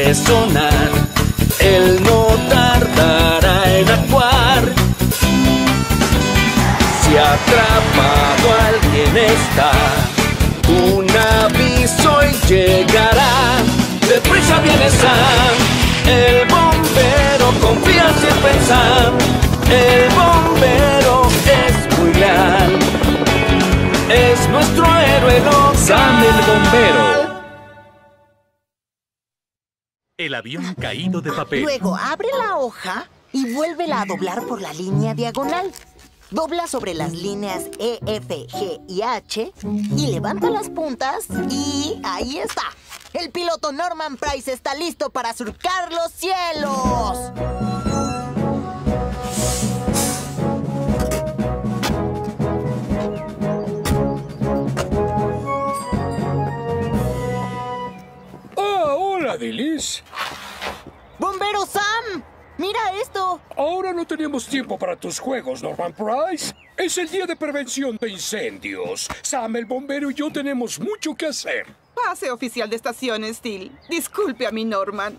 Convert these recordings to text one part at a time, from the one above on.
de sonar, él no tardará en actuar. Si atrapado alguien está, un aviso y llegará. Deprisa viene Sam, el bombero confía sin pensar. El bombero es muy leal, es nuestro héroe local. Sam el bombero. El avión caído de papel. Luego abre la hoja y vuélvela a doblar por la línea diagonal. Dobla sobre las líneas E, F, G y H y levanta las puntas y ahí está. El piloto Norman Price está listo para surcar los cielos. Hola, Dillis. ¡Bombero Sam! ¡Mira esto! Ahora no tenemos tiempo para tus juegos, Norman Price. Es el día de prevención de incendios. Sam, el bombero y yo tenemos mucho que hacer. Pase, oficial de estación Steel. Disculpe a mi Norman.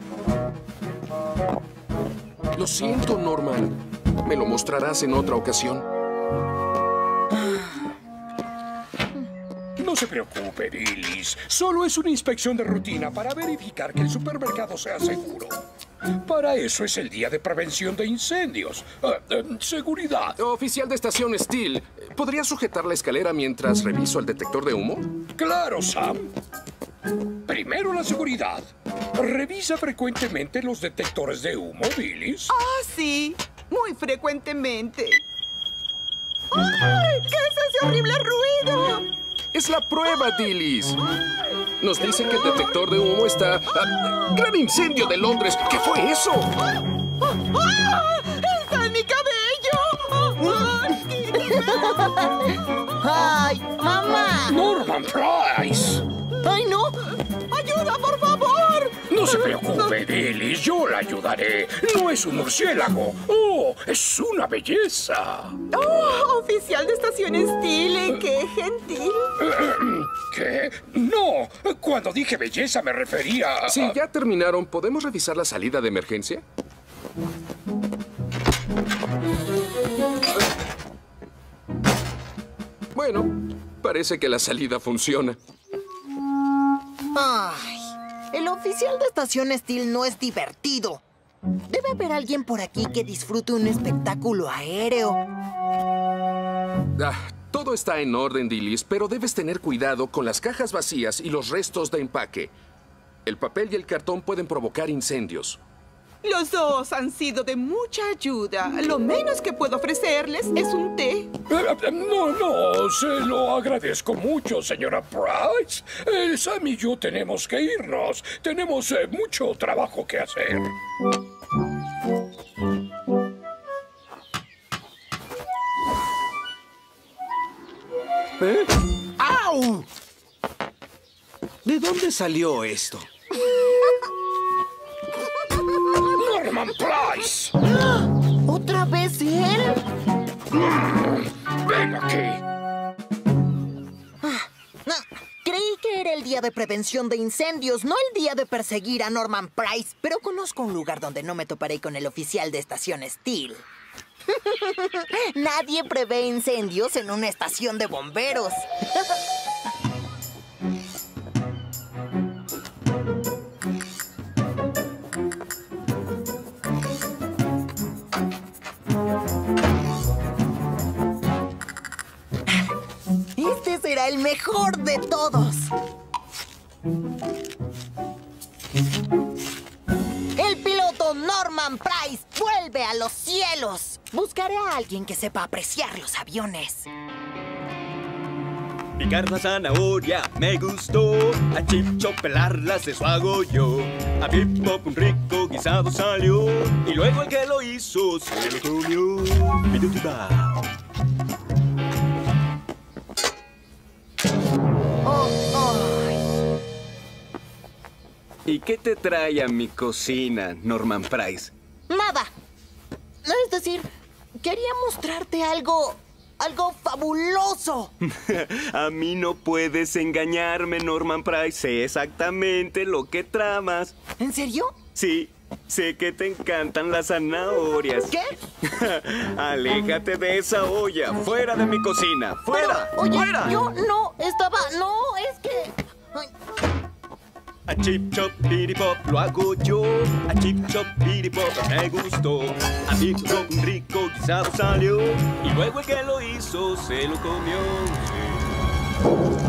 Lo siento, Norman. Me lo mostrarás en otra ocasión. No se preocupe, Dillis. Solo es una inspección de rutina para verificar que el supermercado sea seguro. Para eso es el día de prevención de incendios. Seguridad. Oficial de estación Steel, ¿podría sujetar la escalera mientras reviso el detector de humo? Claro, Sam. Primero la seguridad. Revisa frecuentemente los detectores de humo, Dillis. Ah, sí. Muy frecuentemente. ¡Ay! ¿Qué es ese horrible ruido? Es la prueba, Dillis. Nos dice que el detector de humo está... ¡Gran incendio de Londres! ¿Qué fue eso? ¡Ah! ¡Está en mi cabello! ¡Ay, mamá! Norman Price. ¡Ay, no! ¡Ayuda, por favor! No se preocupe, Dillis. Yo la ayudaré. No es un murciélago. ¡Oh! ¡Es una belleza! ¡Oh! Oficial de estación Steel, ¡qué gentil! ¿Qué? No. Cuando dije belleza me refería a... Si ya terminaron, ¿podemos revisar la salida de emergencia? Bueno, parece que la salida funciona. ¡Ay! El oficial de estación Steel no es divertido. Debe haber alguien por aquí que disfrute un espectáculo aéreo. Todo está en orden, Dillis, pero debes tener cuidado con las cajas vacías y los restos de empaque. El papel y el cartón pueden provocar incendios. Los dos han sido de mucha ayuda. Lo menos que puedo ofrecerles es un té. No, se lo agradezco mucho, señora Price. Sam y yo tenemos que irnos. Tenemos mucho trabajo que hacer. ¿Eh? ¡Au! ¿De dónde salió esto? ¡Norman Price! ¿Otra vez él? ¡Ven aquí! No, creí que era el día de prevención de incendios, no el día de perseguir a Norman Price. Pero conozco un lugar donde no me toparé con el oficial de estación Steel. Nadie prevé incendios en una estación de bomberos. Este será el mejor de todos. El piloto Norman Price vuelve a los cielos. Buscaré a alguien que sepa apreciar los aviones. Picar la zanahoria me gustó, a Chip Chop pelarlas eso hago yo. A Pip Pop un rico guisado salió, y luego el que lo hizo se lo comió. Pitutuba. ¿Y qué te trae a mi cocina, Norman Price? Nada. Es decir, quería mostrarte algo ¡Algo fabuloso! A mí no puedes engañarme, Norman Price. Sé exactamente lo que tramas. ¿En serio? Sí, sé que te encantan las zanahorias. ¿Qué? Aléjate de esa olla. ¡Fuera de mi cocina! ¡Fuera! Pero, oye, ¡Fuera! yo no estaba... No, es que... Ay, A chip chop piripop lo hago yo. A chip chop piripop me gustó. A Bip Bop un rico guisado salió. Y luego el que lo hizo se lo comió. Sí.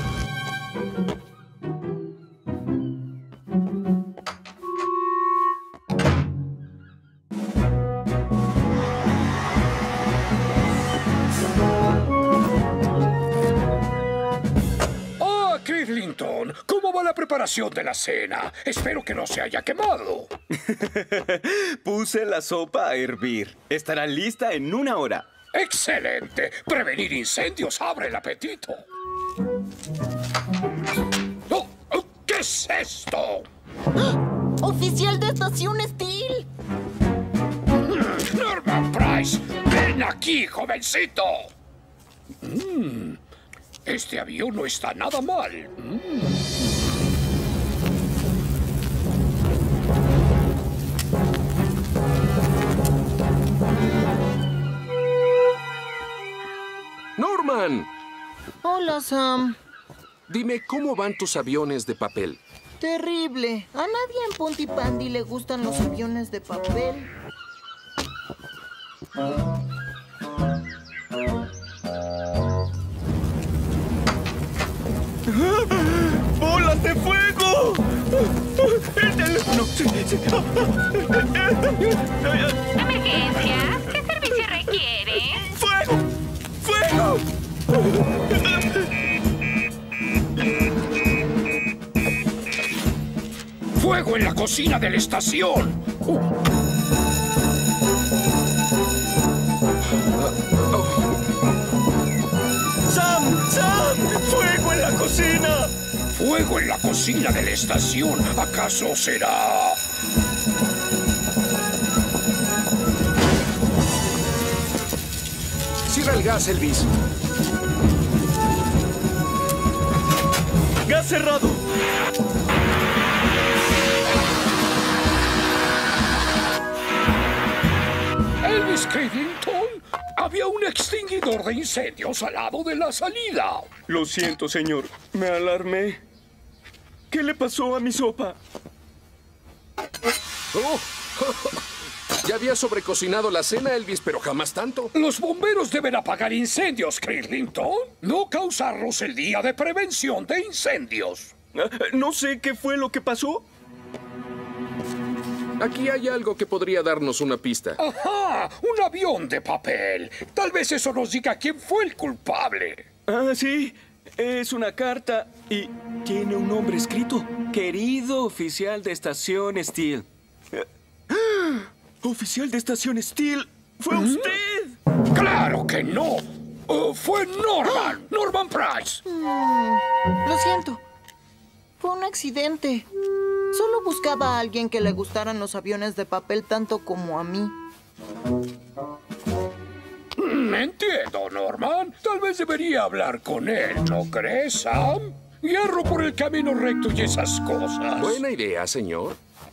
Cridlington, ¿cómo va la preparación de la cena? Espero que no se haya quemado. Puse la sopa a hervir. Estará lista en 1 hora. ¡Excelente! Prevenir incendios abre el apetito. Oh, oh, ¿qué es esto? ¡Oficial de estación Steel! Norman Price, ven aquí, jovencito. Este avión no está nada mal. ¡Norman! Hola, Sam. Dime, ¿cómo van tus aviones de papel? Terrible. A nadie en Pontypandy le gustan los aviones de papel. ¡Bolas de fuego! ¡El teléfono! ¿Emergencias? ¿Qué servicio requiere? ¡Fuego! ¡Fuego! ¡Fuego en la cocina de la estación! ¡Sam! ¡Sam! ¡Fuego en la cocina! ¡Fuego en la cocina de la estación! ¿Acaso será...? Cierra el gas, Elvis. ¡Gas cerrado! Elvis Cridlington, había un extinguidor de incendios al lado de la salida. Lo siento, señor. Me alarmé. ¿Qué le pasó a mi sopa? Oh. Ya había sobrecocinado la cena, Elvis, pero jamás tanto. Los bomberos deben apagar incendios, Cridlington. No causarlos el día de prevención de incendios. No sé qué fue lo que pasó. Aquí hay algo que podría darnos una pista. ¡Ajá! ¡Un avión de papel! Tal vez eso nos diga quién fue el culpable. Ah, sí. Es una carta y tiene un nombre escrito. Querido oficial de estación Steel. ¿Oficial de estación Steel? ¿Fue usted? ¡Claro que no! ¡Fue Norman! ¡Norman Price! Lo siento. Fue un accidente. Solo buscaba a alguien que le gustaran los aviones de papel tanto como a mí. Entiendo, Norman. Tal vez debería hablar con él, ¿no crees, Sam? Hierro por el camino recto y esas cosas. Buena idea, señor.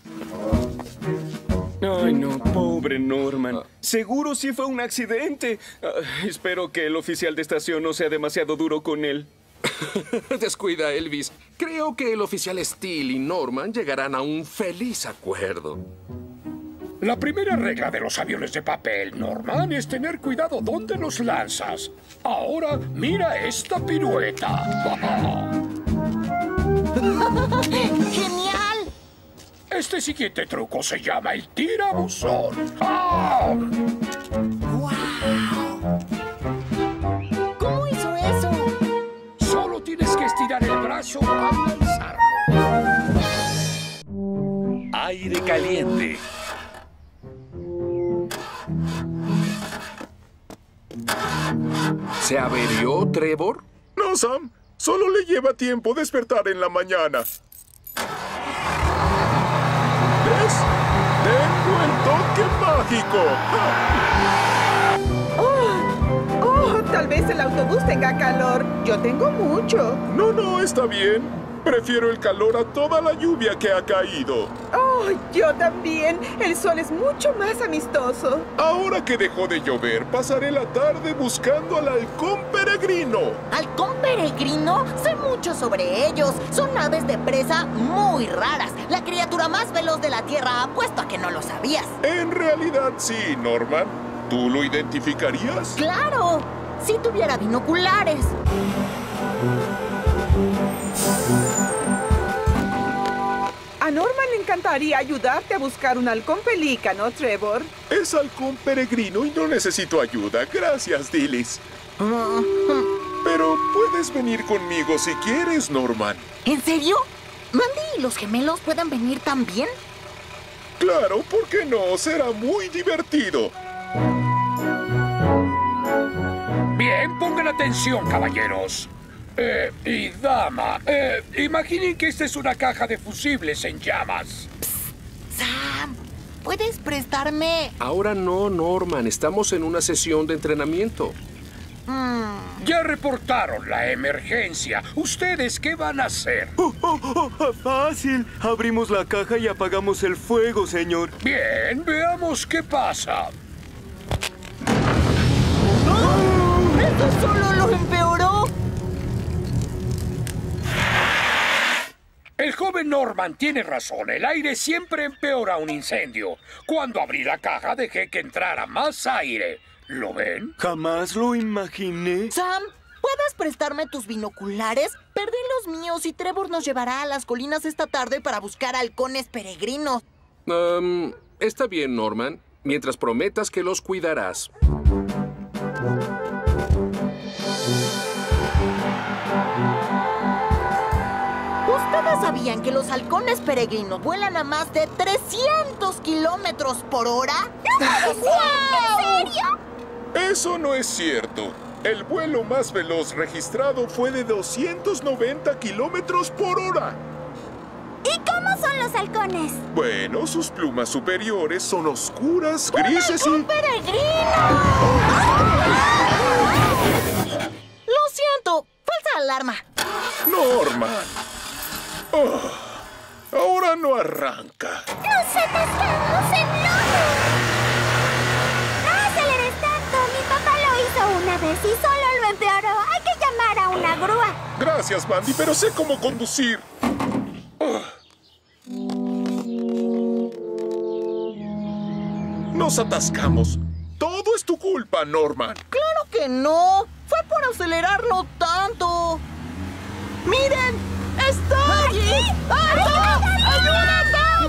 Ay, no, pobre Norman. Seguro sí fue un accidente. Espero que el oficial de estación no sea demasiado duro con él. Descuida, Elvis. Creo que el oficial Steel y Norman llegarán a un feliz acuerdo. La primera regla de los aviones de papel, Norman, es tener cuidado dónde los lanzas. Ahora, mira esta pirueta. ¡Genial! Este siguiente truco se llama el tirabuzón. ¡Ah! ¡Guau! ¿Cómo hizo eso? Solo tienes que estirar el brazo al lanzarlo. Aire caliente. ¿Se averió, Trevor? No, Sam. Solo le lleva tiempo despertar en la mañana. ¿Ves? Tengo el toque mágico. ¡Oh, Tal vez el autobús tenga calor. Yo tengo mucho. No, está bien. Prefiero el calor a toda la lluvia que ha caído. Oh, yo también. El sol es mucho más amistoso. Ahora que dejó de llover, pasaré la tarde buscando al halcón peregrino. ¿Halcón peregrino? Sé mucho sobre ellos. Son aves de presa muy raras. La criatura más veloz de la Tierra. Apuesto a que no lo sabías. En realidad sí, Norman. ¿Tú lo identificarías? ¡Claro! Si tuviera binoculares. A Norman le encantaría ayudarte a buscar un halcón pelícano, Trevor. Es halcón peregrino y no necesito ayuda. Gracias, Dillis. Pero puedes venir conmigo si quieres, Norman. ¿En serio? ¿Mandy y los gemelos pueden venir también? Claro, ¿por qué no? Será muy divertido. Bien, pongan atención, caballeros. Y dama, imaginen que esta es una caja de fusibles en llamas. Sam, ¿puedes prestarme? Ahora no, Norman. Estamos en una sesión de entrenamiento. Ya reportaron la emergencia. ¿Ustedes qué van a hacer? Fácil. Abrimos la caja y apagamos el fuego, señor. Bien, veamos qué pasa. ¡Esto solo lo empeoró! El joven Norman tiene razón. El aire siempre empeora un incendio. Cuando abrí la caja dejé que entrara más aire. ¿Lo ven? Jamás lo imaginé. Sam, ¿puedes prestarme tus binoculares? Perdí los míos y Trevor nos llevará a las colinas esta tarde para buscar halcones peregrinos. Está bien, Norman. Mientras prometas que los cuidarás. ¿Ustedes sabían que los halcones peregrinos vuelan a más de 300 kilómetros por hora? ¿En serio? Eso no es cierto. El vuelo más veloz registrado fue de 290 kilómetros por hora. ¿Y cómo son los halcones? Bueno, sus plumas superiores son oscuras, grises ¡Un y... peregrino! Lo siento, falsa alarma. Norman. Oh, ahora no arranca. ¡Nos atascamos en lodo! ¡No aceleres tanto! Mi papá lo hizo una vez y solo lo empeoró. Hay que llamar a una grúa. Gracias, Mandy, pero sé cómo conducir. Oh. Nos atascamos. Todo es tu culpa, Norman. ¡Claro que no! ¡Fue por acelerarlo tanto! ¡Miren! ¡Está allí! ¡Ayuda, Tom!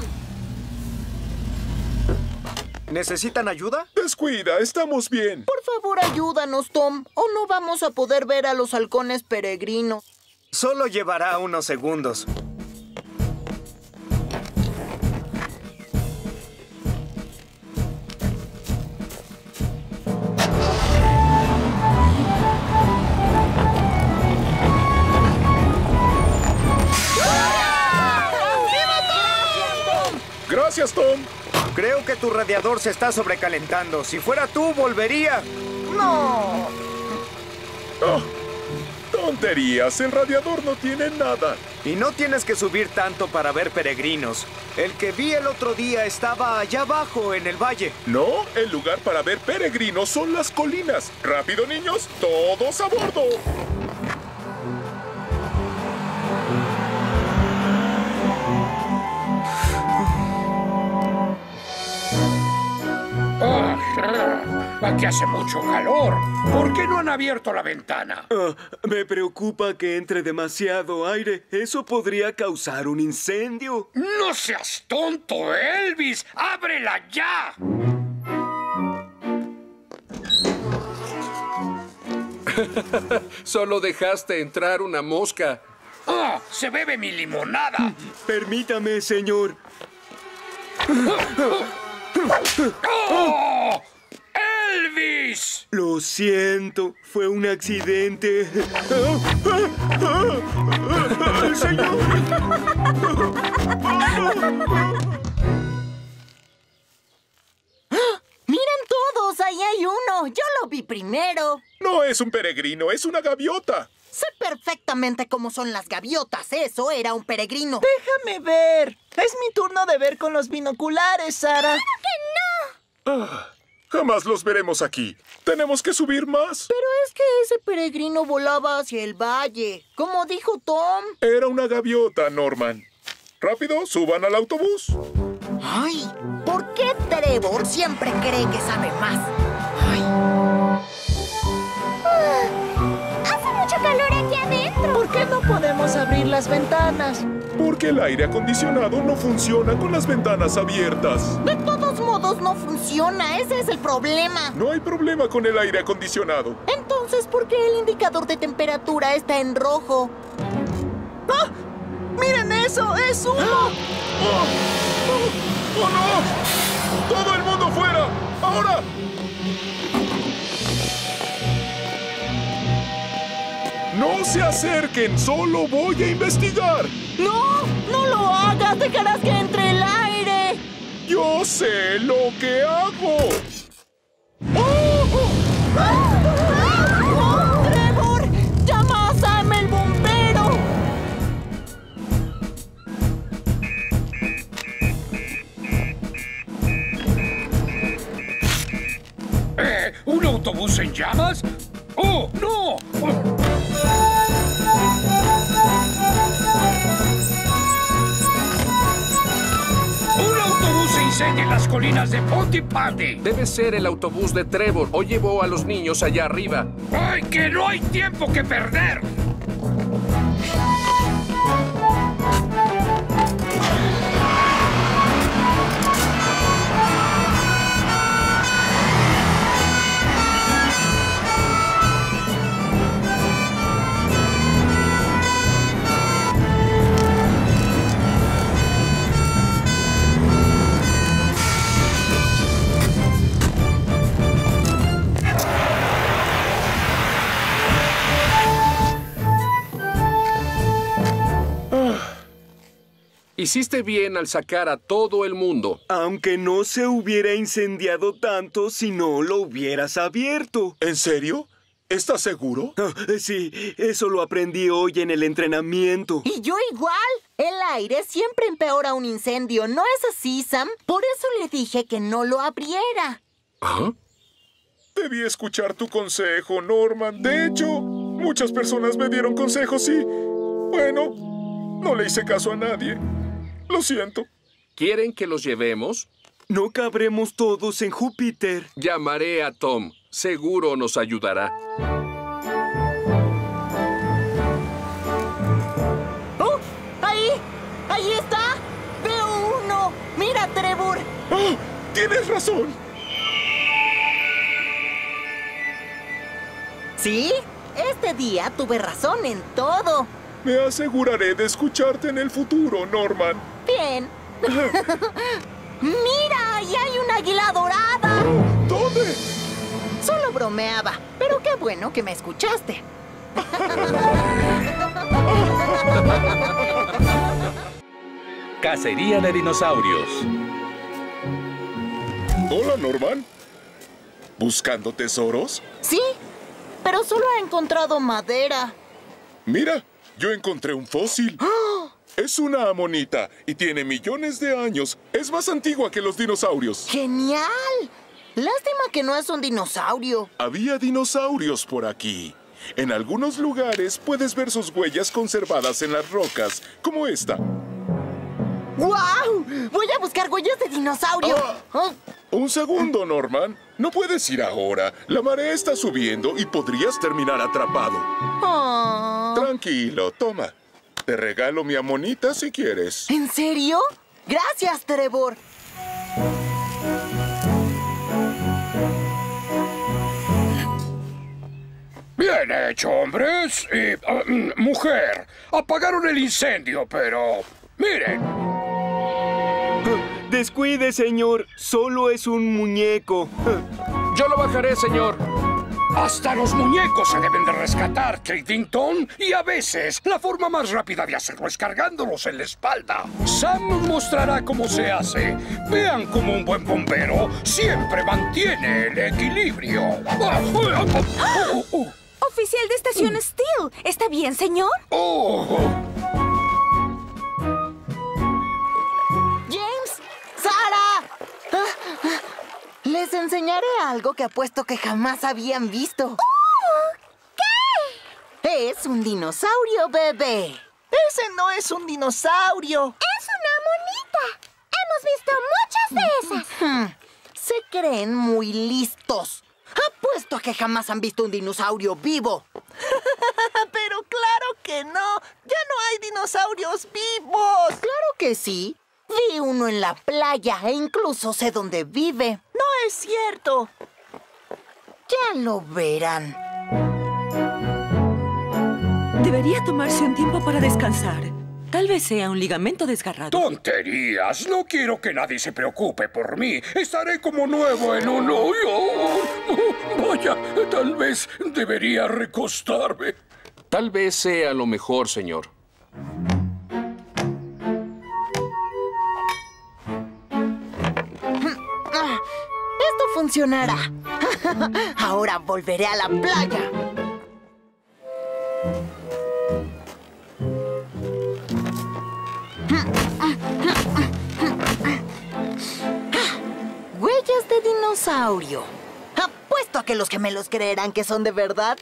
¿Necesitan ayuda? Descuida, estamos bien. Por favor, ayúdanos, Tom, o no vamos a poder ver a los halcones peregrinos. Solo llevará unos segundos. Gracias, Tom. Creo que tu radiador se está sobrecalentando. Si fuera tú, volvería. ¡No! Oh, tonterías, el radiador no tiene nada. Y no tienes que subir tanto para ver peregrinos. El que vi el otro día estaba allá abajo, en el valle. No, el lugar para ver peregrinos son las colinas. Rápido, niños, todos a bordo. Aquí hace mucho calor. ¿Por qué no han abierto la ventana? Me preocupa que entre demasiado aire. Eso podría causar un incendio. ¡No seas tonto, Elvis! ¡Ábrela ya! Solo dejaste entrar una mosca. ¡Oh! ¡Se bebe mi limonada! Permítame, señor. ¡Oh! ¡Elvis! Lo siento, fue un accidente. ¡Señor! ¡Miren todos! ¡Ahí hay uno! ¡Yo lo vi primero! No es un peregrino, es una gaviota. Sé perfectamente cómo son las gaviotas. Eso era un peregrino. Déjame ver. Es mi turno de ver con los binoculares, Sara. Jamás los veremos aquí. Tenemos que subir más. Pero es que ese peregrino volaba hacia el valle, como dijo Tom. Era una gaviota, Norman. Rápido, suban al autobús. Ay, ¿por qué Trevor siempre cree que sabe más? Ay. Hace mucho calor aquí adentro. ¿Por qué no podemos abrir las ventanas? Porque el aire acondicionado no funciona con las ventanas abiertas. De todos modos no funciona, ese es el problema. No hay problema con el aire acondicionado. Entonces, ¿por qué el indicador de temperatura está en rojo? ¡Ah! ¡Miren eso! ¡Es humo! ¡Oh, no! ¡Todo el mundo fuera! ¡Ahora! ¡No se acerquen! ¡Solo voy a investigar! ¡No! ¡No lo hagas! ¡Dejarás que entre el aire! ¡Yo sé lo que hago! ¡Trevor! ¡Llama a Sam el bombero! ¿Un autobús en llamas? ¡Oh, no! ¡Un autobús se incendia en las colinas de Pontypandy! Debe ser el autobús de Trevor o llevó a los niños allá arriba. ¡Ay, que no hay tiempo que perder! Hiciste bien al sacar a todo el mundo. Aunque no se hubiera incendiado tanto si no lo hubieras abierto. ¿En serio? ¿Estás seguro? Sí, eso lo aprendí hoy en el entrenamiento. Y yo igual. El aire siempre empeora un incendio, ¿no es así, Sam? Por eso le dije que no lo abriera. ¿Ah? Debí escuchar tu consejo, Norman. De hecho, muchas personas me dieron consejos y... bueno, no le hice caso a nadie. Lo siento. ¿Quieren que los llevemos? No cabremos todos en Júpiter. Llamaré a Tom. Seguro nos ayudará. ¡Oh! ¡Ahí! ¡Ahí está! ¡Veo uno! ¡Mira, Trevor! ¡Oh! ¡Tienes razón! ¿Sí? Este día tuve razón en todo. Me aseguraré de escucharte en el futuro, Norman. Bien. ¡Mira! ¡Ahí hay una águila dorada! ¿Dónde? Solo bromeaba, pero qué bueno que me escuchaste. Cacería de dinosaurios. Hola, Norman. ¿Buscando tesoros? Sí, pero solo he encontrado madera. Mira, yo encontré un fósil. ¡Oh! Es una amonita y tiene millones de años. Es más antigua que los dinosaurios. ¡Genial! Lástima que no es un dinosaurio. Había dinosaurios por aquí. En algunos lugares puedes ver sus huellas conservadas en las rocas, como esta. ¡Guau! Voy a buscar huellas de dinosaurio. Oh. Un segundo, Norman. No puedes ir ahora. La marea está subiendo y podrías terminar atrapado. Oh. Tranquilo, toma. Te regalo mi amonita si quieres. ¿En serio? Gracias, Trevor. Bien hecho, hombres. Y, mujer, apagaron el incendio, pero... miren. Descuide, señor. Solo es un muñeco. Yo lo bajaré, señor. Hasta los muñecos se deben de rescatar, Tridington. Y a veces, la forma más rápida de hacerlo es cargándolos en la espalda. Sam nos mostrará cómo se hace. Vean cómo un buen bombero siempre mantiene el equilibrio. oficial de Estación Steel. ¿Está bien, señor? ¡Oh! ¡James! ¡Sara! Les enseñaré algo que apuesto que jamás habían visto. ¿Qué? Es un dinosaurio bebé. Ese no es un dinosaurio. Es una monita. Hemos visto muchas de esas. Se creen muy listos. Apuesto a que jamás han visto un dinosaurio vivo. Pero claro que no. Ya no hay dinosaurios vivos. Claro que sí. Vi uno en la playa e incluso sé dónde vive. No es cierto. Ya lo verán. Debería tomarse un tiempo para descansar. Tal vez sea un ligamento desgarrado. ¡Tonterías! No quiero que nadie se preocupe por mí. Estaré como nuevo en un hoyo. Vaya, tal vez debería recostarme. Tal vez sea lo mejor, señor. Esto funcionará. Ahora volveré a la playa. Huellas de dinosaurio. Apuesto a que los gemelos creerán que son de verdad.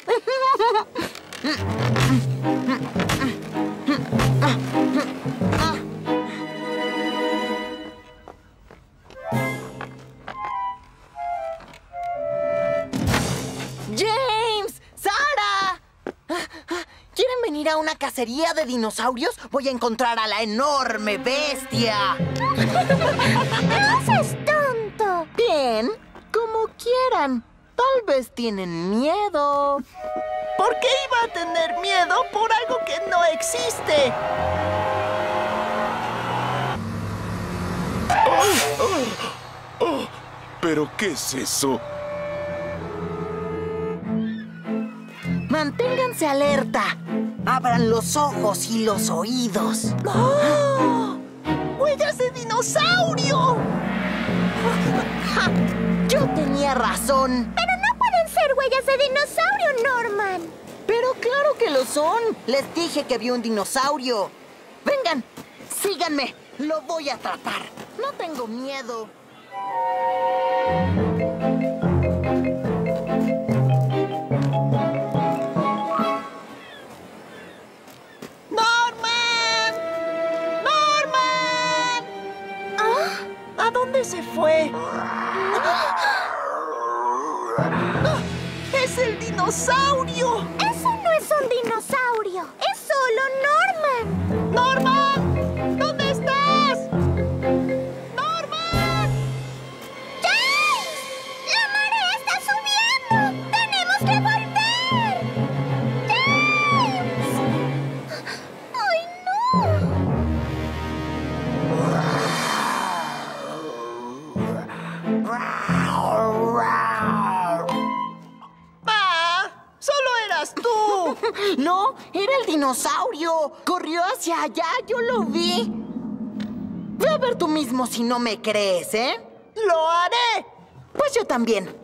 ¡James! ¡Sara! ¿Quieren venir a una cacería de dinosaurios? Voy a encontrar a la enorme bestia. ¡No seas tonto! Bien, como quieran. Tal vez tienen miedo. ¿Por qué iba a tener miedo por algo que no existe? ¿Pero qué es eso? Manténganse alerta. Abran los ojos y los oídos. ¡Oh! ¡Huellas de dinosaurio! ¡Ja! Yo tenía razón. Pero no pueden ser huellas de dinosaurio, Norman. Pero claro que lo son. Les dije que vi un dinosaurio. Vengan, síganme. Lo voy a atrapar. No tengo miedo. ¿A dónde se fue? ¡Es el dinosaurio! Eso no es un dinosaurio. Es solo Norman. ¡Norman! ¿Dónde estás? ¡Norman! ¡James! ¡La marea está subiendo! ¡Tenemos que volver! ¡James! ¡Ay, no! ¡Solo eras tú! No, era el dinosaurio. Corrió hacia allá, yo lo vi. Ve a ver tú mismo si no me crees, ¿eh? ¡Lo haré! Pues yo también.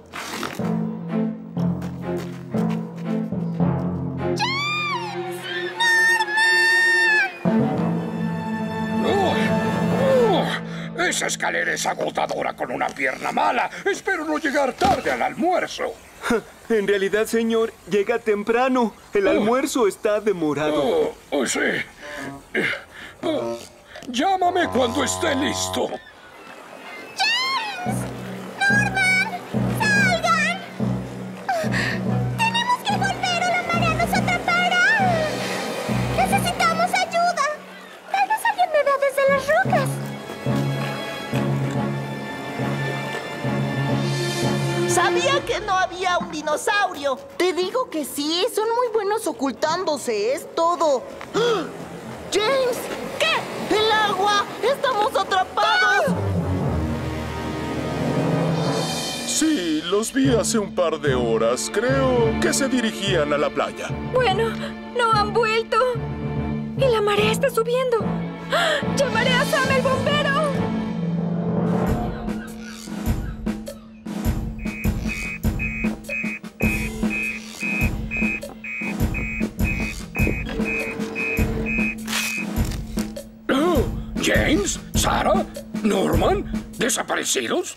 Esa escalera es agotadora con una pierna mala. Espero no llegar tarde al almuerzo. En realidad, señor, llega temprano. El almuerzo está demorado. Sí. Llámame cuando esté listo. ¡James! ¡Norman! ¡Salgan! ¡Tenemos que volver o la marea nos atrapará! ¡Necesitamos ayuda! Tal vez alguien me vea desde las rocas. Sabía que no había un dinosaurio. Te digo que sí, son muy buenos ocultándose, es todo. ¡Ah! ¡James! ¿Qué? ¡El agua! ¡Estamos atrapados! Sí, los vi hace un par de horas. Creo que se dirigían a la playa. Bueno, no han vuelto. Y la marea está subiendo. ¡Ah! ¡Llamaré a Sam, el bombero! ¿James? ¿Sarah? ¿Norman? ¿Desaparecidos?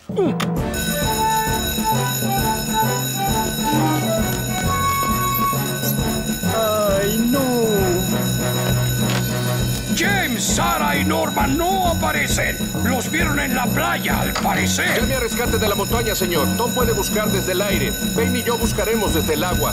¡Ay, no! James, Sarah y Norman no aparecen. Los vieron en la playa, al parecer. Llame a rescate de la montaña, señor. Tom puede buscar desde el aire. Ben y yo buscaremos desde el agua.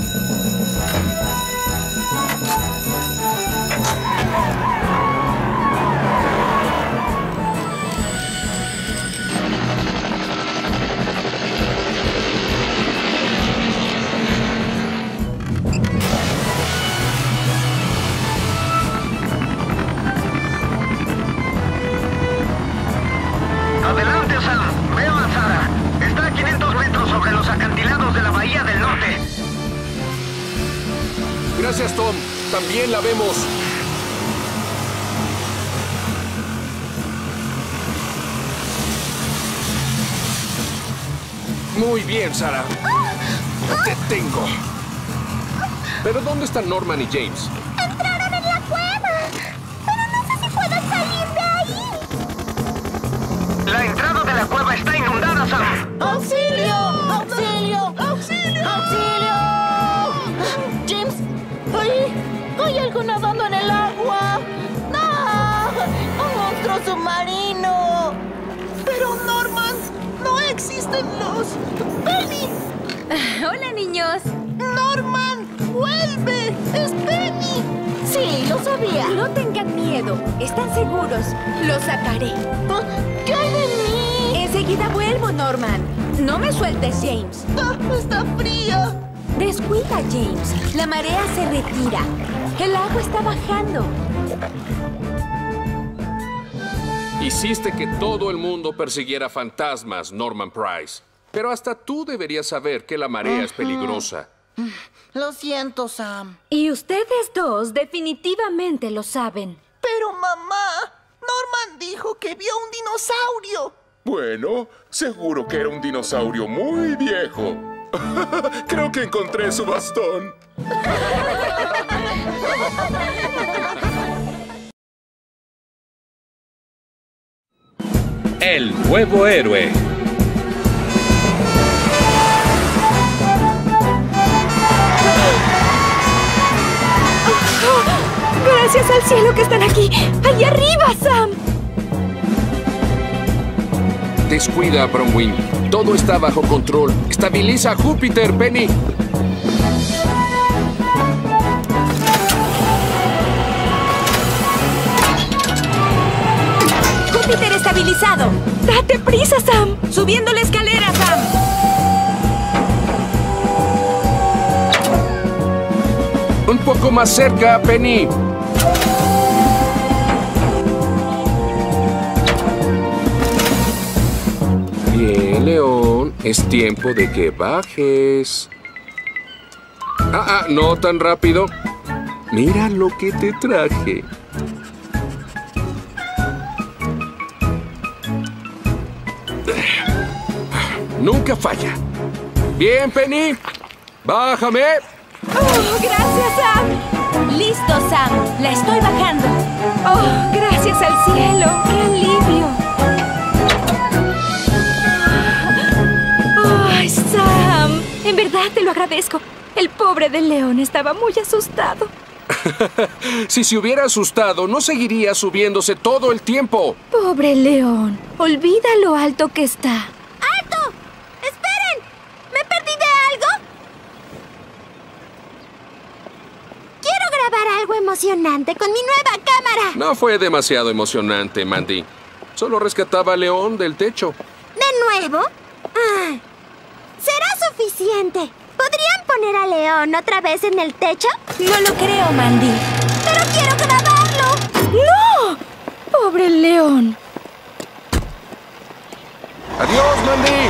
Adelante, Sam. Veo a Sarah. Está a 500 metros sobre los acantilados de la bahía del norte. Gracias, Tom. También la vemos. Muy bien, Sarah. Te tengo. ¿Pero dónde están Norman y James? Entraron en la cueva. Pero no sé si puedan salir de ahí. La entrada de la cueva está inundada, Sam. ¡Auxilio! ¡Auxilio! ¡Auxilio! ¡Auxilio! James, hay algo nadando en el agua. ¡No! ¡Un monstruo submarino! Pero, Norman, no existen los... ¡Penny! Hola, niños. ¡Norman! ¡Vuelve! ¡Es Penny! Sí, lo sabía. No tengan miedo. Están seguros. Los sacaré. ¿Qué hay de mí? Enseguida vuelvo, Norman. No me sueltes, James. ¡Está fría! Descuida, James. La marea se retira. El agua está bajando. Hiciste que todo el mundo persiguiera fantasmas, Norman Price. Pero hasta tú deberías saber que la marea es peligrosa. Lo siento, Sam. Y ustedes dos definitivamente lo saben. Pero, mamá, Norman dijo que vio un dinosaurio. Bueno, seguro que era un dinosaurio muy viejo. Creo que encontré su bastón. El nuevo héroe. Gracias al cielo que están aquí. ¡Allá arriba, Sam! Descuida, Bronwyn. Todo está bajo control. Estabiliza Júpiter, Penny. ¡Júpiter estabilizado! ¡Date prisa, Sam! ¡Subiendo la escalera, Sam! Un poco más cerca, Penny. Bien, León. Es tiempo de que bajes. No tan rápido. Mira lo que te traje. Nunca falla. Bien, Penny. Bájame. ¡Oh, gracias, Sam! ¡Listo, Sam! ¡La estoy bajando! ¡Oh, gracias al cielo! ¡Qué alivio! ¡Ay, Sam! En verdad te lo agradezco. El pobre del león estaba muy asustado. Si se hubiera asustado, no seguiría subiéndose todo el tiempo. Pobre león. Olvida lo alto que está. ¡Alto! ¡Esperen! ¿Me perdí de algo? Quiero grabar algo emocionante con mi nueva cámara. No fue demasiado emocionante, Mandy. Solo rescataba a León del techo. ¿De nuevo? Será suficiente. ¿Podrían poner a León otra vez en el techo? No lo creo, Mandy. ¡Pero quiero grabarlo! ¡No! ¡Pobre león! ¡Adiós, Mandy!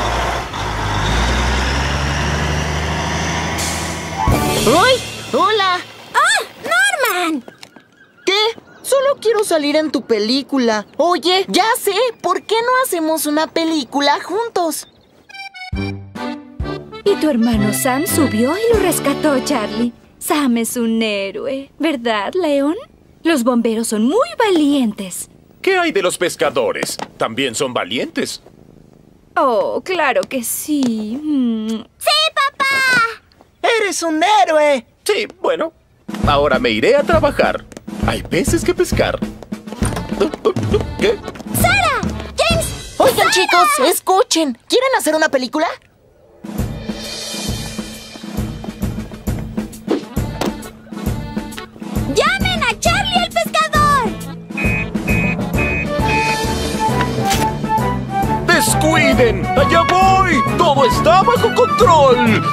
¡Ay! ¡Hola! ¡Ah! ¡Norman! ¿Qué? Solo quiero salir en tu película. Oye, ya sé. ¿Por qué no hacemos una película juntos? Y tu hermano Sam subió y lo rescató, Charlie. Sam es un héroe, ¿verdad, León? Los bomberos son muy valientes. ¿Qué hay de los pescadores? También son valientes. Oh, claro que sí. ¡Sí, papá! ¡Eres un héroe! Sí, bueno. Ahora me iré a trabajar. Hay peces que pescar. ¿Qué? ¡Sara! ¡James! Oigan, ¡Sara! chicos, escuchen. ¿Quieren hacer una película? ¡Llamen a Charlie el pescador! ¡Descuiden! ¡Allá voy! ¡Todo está bajo control!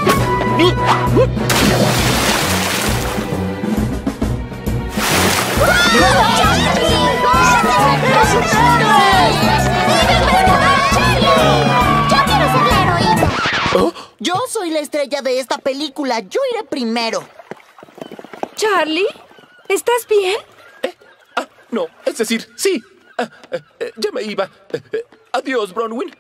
Yo soy la estrella de esta película. Yo iré primero. Charlie, ¿estás bien? No, es decir, sí. Ya me iba. Adiós, Bronwyn.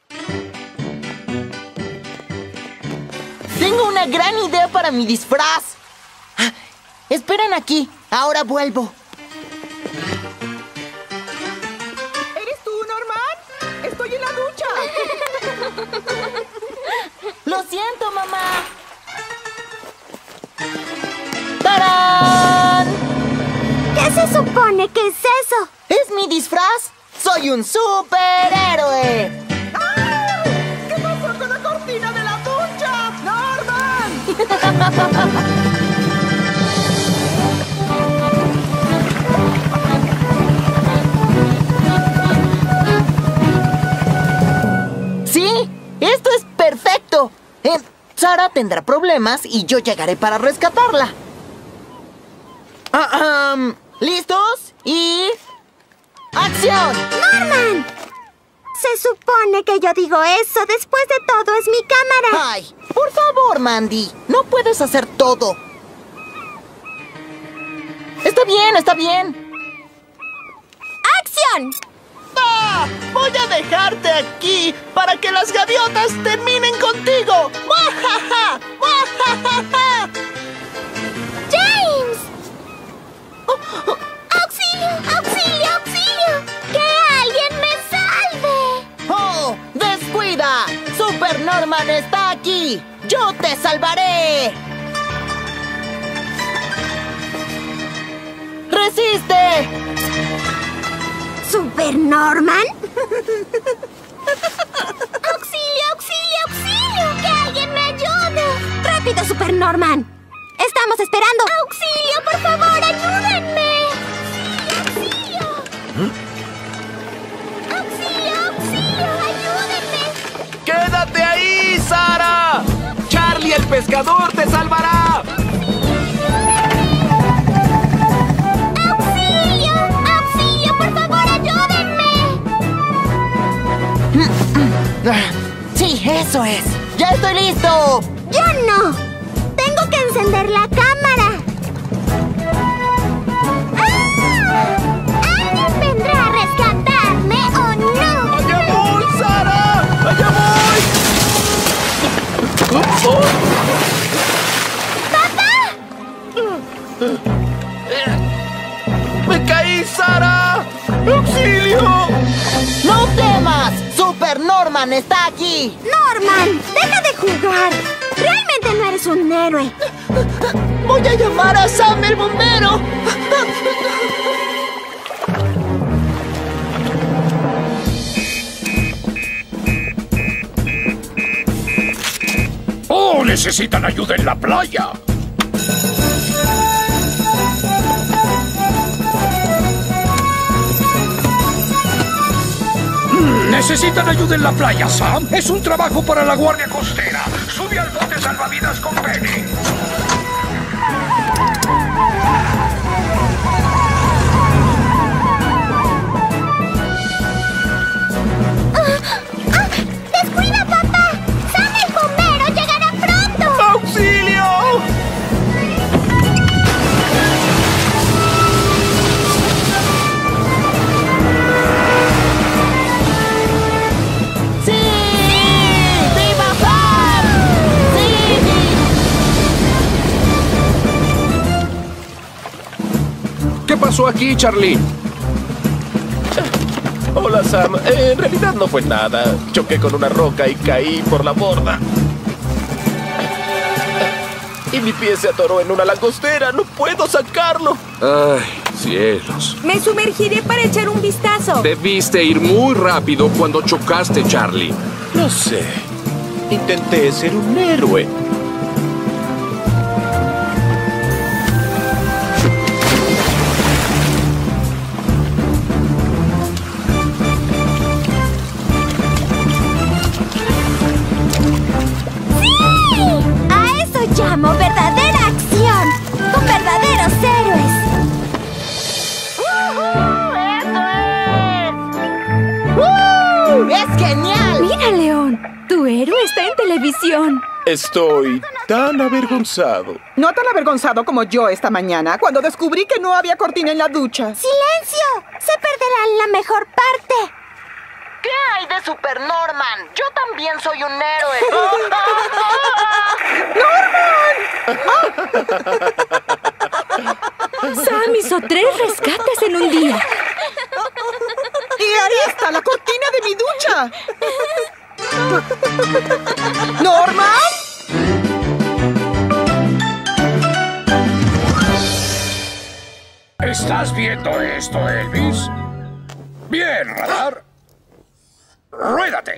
Tengo una gran idea para mi disfraz. Esperen aquí. Ahora vuelvo. ¿Eres tú, Norman? Estoy en la ducha. Lo siento, mamá. ¡Tarán! ¿Qué se supone que es eso? Es mi disfraz. Soy un superhéroe. ¿Qué pasó con la cortina de la ducha? ¡Norman! Sí, esto es perfecto. Sara tendrá problemas y yo llegaré para rescatarla. ¿Listos? Y... ¡acción! ¡Norman! Se supone que yo digo eso. Después de todo, es mi cámara. Ay, por favor, Mandy. No puedes hacer todo. Está bien, está bien. ¡Acción! ¡Ah! Voy a dejarte aquí para que las gaviotas terminen contigo. ¡Muajaja! ¡Muajaja! ¡James! ¡Auxilio! ¡Auxilio! ¡Auxilio! ¡Que alguien me salve! ¡Oh! ¡Descuida! ¡Super Norman está aquí! ¡Yo te salvaré! ¡Resiste! ¿Super Norman? ¡Auxilio! ¡Auxilio! ¡Auxilio! ¡Que alguien me ayude! ¡Rápido, Super Norman! ¡Estamos esperando! ¡Auxilio! ¡Por favor, ayúdenme! ¡Auxilio! ¡Auxilio! ¡Auxilio! ¡Ayúdenme! ¡Quédate ahí, Sara! ¡Charlie el pescador te salvará! ¡Auxilio! ¡Auxilio! ¡Por favor, ayúdenme! Sí, eso es. ¡Ya estoy listo! ¡Yo no! ¡Tengo que encender la cámara! ¡Ah! ¿Alguien vendrá a rescatarme o no? ¡Allá voy, Sara! ¡Allá voy! ¡Papá! ¡Me caí, Sara! ¡Auxilio! ¡No temas! ¡Super Norman está aquí! ¡Norman! ¡Deja de jugar! ¡Realmente no eres un héroe! ¡Voy a llamar a Sam el bombero! ¡Oh! ¡Necesitan ayuda en la playa! ¿Necesitan ayuda en la playa, Sam? Es un trabajo para la Guardia Costera. Sube al bote salvavidas con Penny. ¡Descuida, papá! ¡Sam el bombero llegará pronto! ¡Auxilio! ¿Qué pasó aquí, Charlie? Hola, Sam. En realidad no fue nada. Choqué con una roca y caí por la borda. Y mi pie se atoró en una langostera. ¡No puedo sacarlo! Ay, cielos. Me sumergiré para echar un vistazo. Debiste ir muy rápido cuando chocaste, Charlie. No sé. Intenté ser un héroe. Llamo verdadera acción, con verdaderos héroes. ¡Es genial! Mira, León, tu héroe está en televisión. Estoy tan avergonzado. No tan avergonzado como yo esta mañana, cuando descubrí que no había cortina en la ducha. ¡Silencio! Se perderán la mejor parte. ¿Qué hay de Super Norman? Yo también soy un héroe. Sam hizo 3 rescates en un día. Y ahí está la cortina de mi ducha. ¿Norman? ¿Estás viendo esto, Elvis? Bien, radar. ¡Ruédate!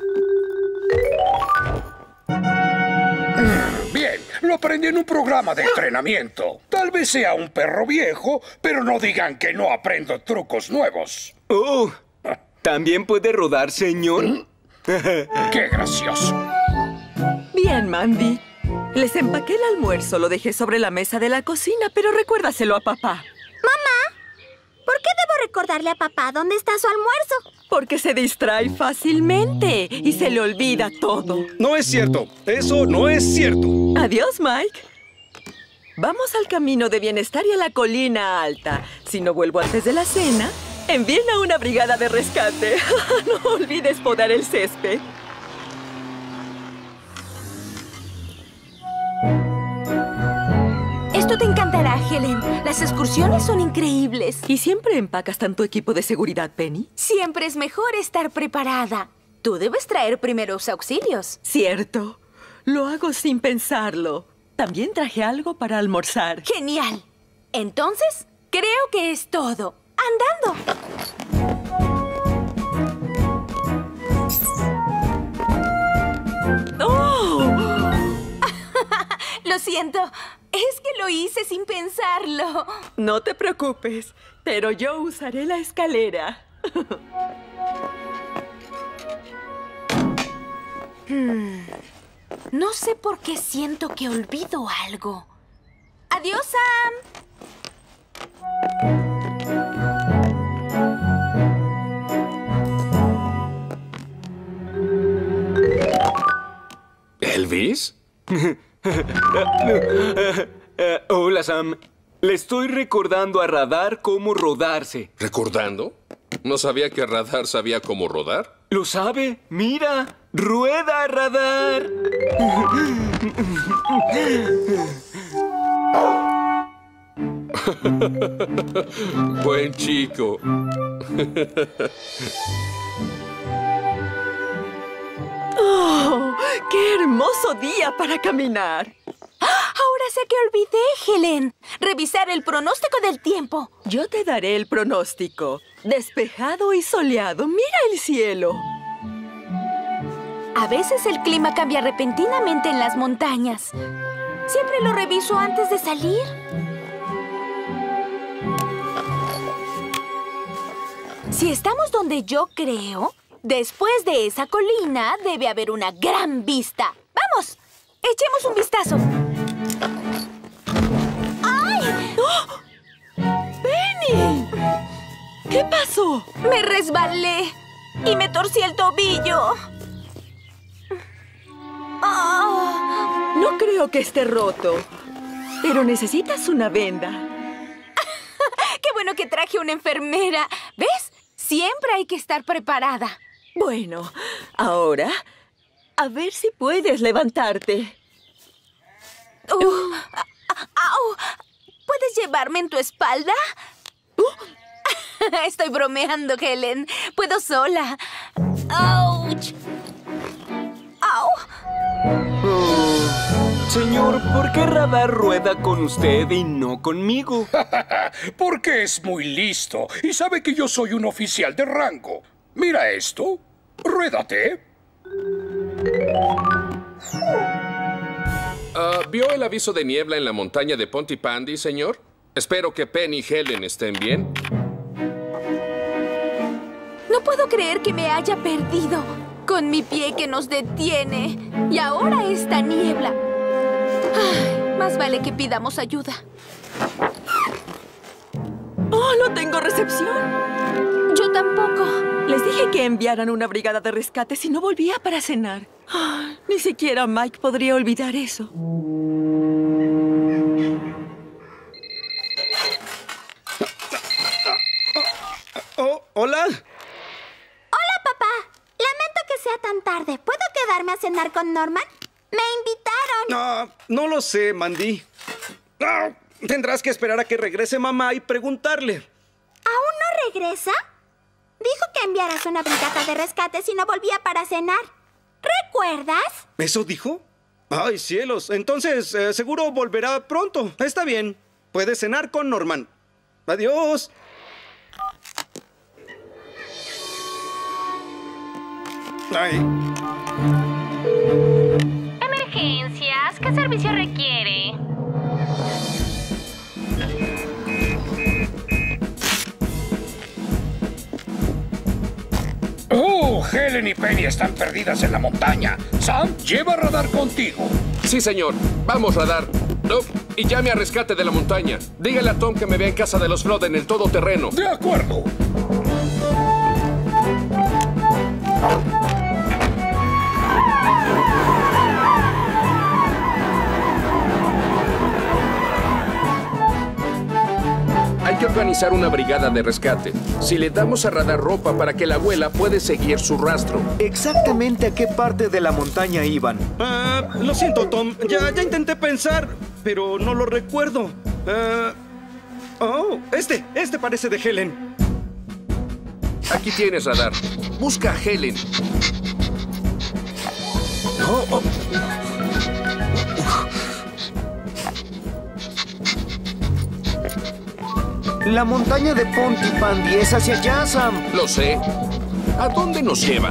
Bien, lo aprendí en un programa de entrenamiento. Tal vez sea un perro viejo, pero no digan que no aprendo trucos nuevos. Oh, ¿también puede rodar, señor? ¡Qué gracioso! Bien, Mandy. Les empaqué el almuerzo, lo dejé sobre la mesa de la cocina, pero recuérdaselo a papá. Mamá, ¿por qué debo recordarle a papá dónde está su almuerzo? Porque se distrae fácilmente y se le olvida todo. No es cierto. Eso no es cierto. Adiós, Mike. Vamos al camino de bienestar y a la colina alta. Si no vuelvo antes de la cena, envíen a una brigada de rescate. No olvides podar el césped. Esto te encantará, Helen. Las excursiones son increíbles. ¿Y siempre empacas tanto equipo de seguridad, Penny? Siempre es mejor estar preparada. Tú debes traer primeros auxilios. Cierto. Lo hago sin pensarlo. También traje algo para almorzar. ¡Genial! Entonces, creo que es todo. ¡Andando! ¡Oh! Lo siento. Es que lo hice sin pensarlo. No te preocupes, pero yo usaré la escalera. No sé por qué siento que olvido algo. ¡Adiós, Sam! ¿Elvis? Hola, Sam. Le estoy recordando a Radar cómo rodarse. ¿Recordando? ¿No sabía que Radar sabía cómo rodar? ¿Lo sabe? ¡Mira! ¡Rueda, Radar! Buen chico. ¡Oh! ¡Qué hermoso día para caminar! Ahora sé que olvidé, Helen. Revisar el pronóstico del tiempo. Yo te daré el pronóstico. Despejado y soleado. ¡Mira el cielo! A veces el clima cambia repentinamente en las montañas. Siempre lo reviso antes de salir. Si estamos donde yo creo, después de esa colina debe haber una gran vista. ¡Vamos! ¡Echemos un vistazo! ¡Ay! ¡Oh! ¡Penny! ¿Qué pasó? Me resbalé y me torcí el tobillo. Oh. No creo que esté roto, pero necesitas una venda. ¡Qué bueno que traje una enfermera! ¿Ves? Siempre hay que estar preparada. Bueno, ahora, a ver si puedes levantarte. ¿Puedes llevarme en tu espalda? Estoy bromeando, Helen. Puedo sola. ¡Auch! ¡Au! Señor, ¿por qué Radar rueda con usted y no conmigo? Porque es muy listo y sabe que yo soy un oficial de rango. Mira esto. Ruédate. ¿Vio el aviso de niebla en la montaña de Pontypandy, señor? Espero que Penny y Helen estén bien. No puedo creer que me haya perdido. Con mi pie que nos detiene. Y ahora esta niebla. Ay, más vale que pidamos ayuda. ¡Oh, no tengo recepción! Yo tampoco. Les dije que enviaran una brigada de rescate si no volvía para cenar. Ni siquiera Mike podría olvidar eso. ¿Hola? Hola, papá. Lamento que sea tan tarde. ¿Puedo quedarme a cenar con Norman? Me invitaron. No lo sé, Mandy. Tendrás que esperar a que regrese mamá y preguntarle. ¿Aún no regresa? Dijo que enviaras una brigada de rescate si no volvía para cenar. ¿Recuerdas? ¿Eso dijo? Ay, cielos. Entonces, seguro volverá pronto. Está bien. Puedes cenar con Norman. Adiós. Ay. Emergencias. ¿Qué servicio requiere? Helen y Penny están perdidas en la montaña. Sam, lleva a Radar contigo. Sí, señor. Vamos, Radar. Y llame a rescate de la montaña. Dígale a Tom que me vea en casa de los Flood en el todoterreno. De acuerdo. Hay que organizar una brigada de rescate. Si le damos a Radar ropa para que la abuela puede seguir su rastro. ¿Exactamente a qué parte de la montaña iban? Lo siento, Tom. Ya intenté pensar, pero no lo recuerdo. Este parece de Helen. Aquí tienes, Radar. Busca a Helen. La montaña de Pontypandy es hacia allá, Sam. Lo sé. ¿A dónde nos lleva?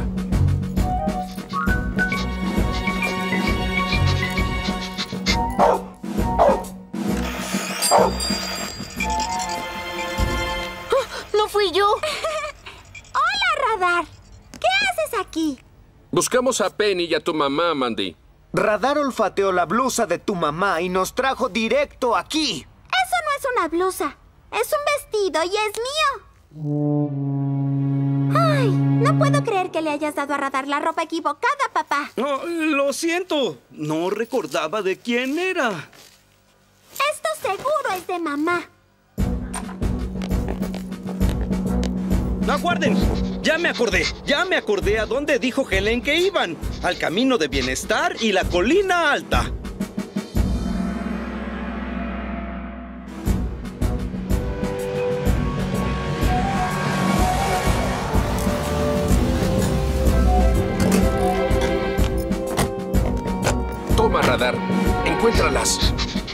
¡No fui yo! ¡Hola, Radar! ¿Qué haces aquí? Buscamos a Penny y a tu mamá, Mandy. Radar olfateó la blusa de tu mamá y nos trajo directo aquí. Eso no es una blusa. Es un vestido y es mío. Ay, no puedo creer que le hayas dado a Radar la ropa equivocada, papá. No, lo siento. No recordaba de quién era. Esto seguro es de mamá. ¡Aguarden! Ya me acordé a dónde dijo Helen que iban. Al camino de bienestar y la colina alta. Toma, Radar. Encuéntralas.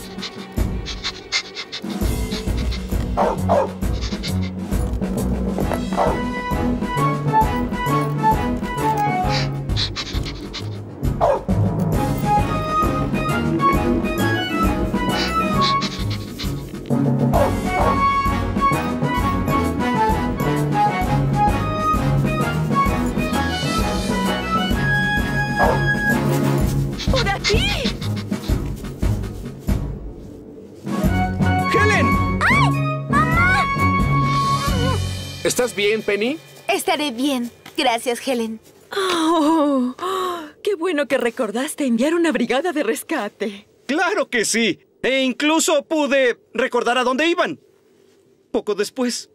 ¡Por aquí! ¡Helen! ¡Ay! ¡Mamá! ¿Estás bien, Penny? Estaré bien. Gracias, Helen. Oh, ¡qué bueno que recordaste enviar una brigada de rescate! ¡Claro que sí! E incluso pude recordar a dónde iban. Poco después.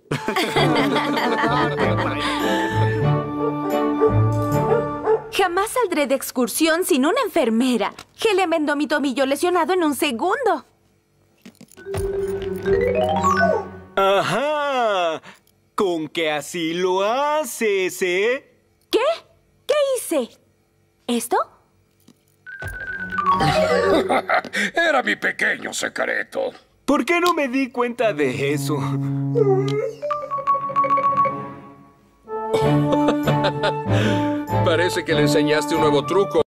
Jamás saldré de excursión sin una enfermera. Helen vendó mi tomillo lesionado en un segundo. ¡Ajá! Con que así lo haces, ¿eh? ¿Qué? ¿Qué hice? ¿Esto? Era mi pequeño secreto. ¿Por qué no me di cuenta de eso? Parece que le enseñaste un nuevo truco.